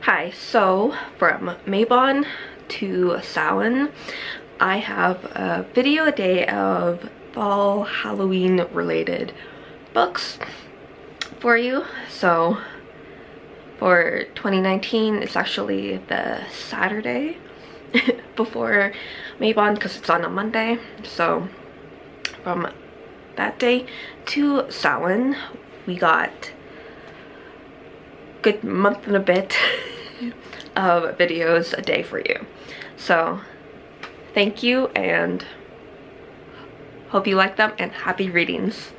Hi, so from Mabon to Samhain, I have a video a day of fall Halloween related books for you. So for 2019, it's actually the Saturday before Mabon because it's on a Monday. So from that day to Samhain, we got good month and a bit of videos a day for you. So thank you and hope you like them and happy readings.